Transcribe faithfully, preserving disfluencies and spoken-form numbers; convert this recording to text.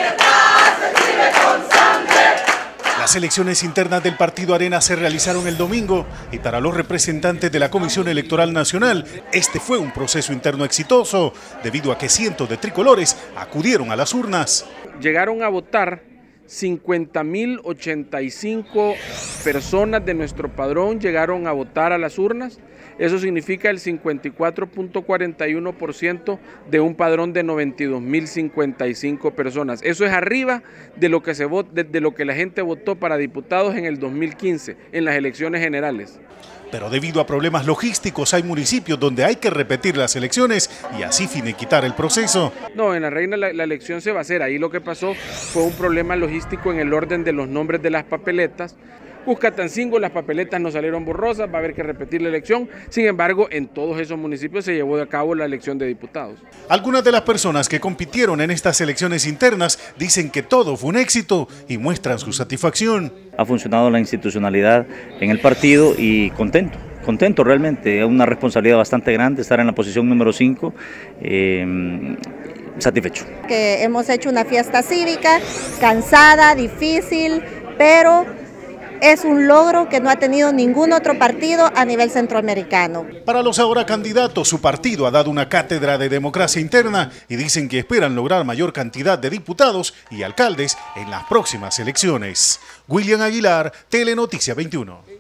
Las elecciones internas del partido Arena se realizaron el domingo y para los representantes de la Comisión Electoral Nacional, este fue un proceso interno exitoso debido a que cientos de tricolores acudieron a las urnas. Llegaron a votar cincuenta mil ochenta y cinco personas de nuestro padrón, llegaron a votar a las urnas. Eso significa el cincuenta y cuatro punto cuarenta y uno por ciento de un padrón de noventa y dos mil cincuenta y cinco personas. Eso es arriba de lo que se vot, de, de lo que la gente votó para diputados en el dos mil quince, en las elecciones generales. Pero debido a problemas logísticos hay municipios donde hay que repetir las elecciones y así finiquitar el proceso. No, en La Reina la, la elección se va a hacer. Ahí lo que pasó fue un problema logístico en el orden de los nombres de las papeletas. Cuscatancingo, las papeletas no salieron borrosas, va a haber que repetir la elección. Sin embargo, en todos esos municipios se llevó a cabo la elección de diputados. Algunas de las personas que compitieron en estas elecciones internas dicen que todo fue un éxito y muestran su satisfacción. Ha funcionado la institucionalidad en el partido y contento. Contento realmente, es una responsabilidad bastante grande estar en la posición número cinco, eh, satisfecho. Que hemos hecho una fiesta cívica, cansada, difícil, pero es un logro que no ha tenido ningún otro partido a nivel centroamericano. Para los ahora candidatos, su partido ha dado una cátedra de democracia interna y dicen que esperan lograr mayor cantidad de diputados y alcaldes en las próximas elecciones. William Aguilar, Telenoticia veintiuno.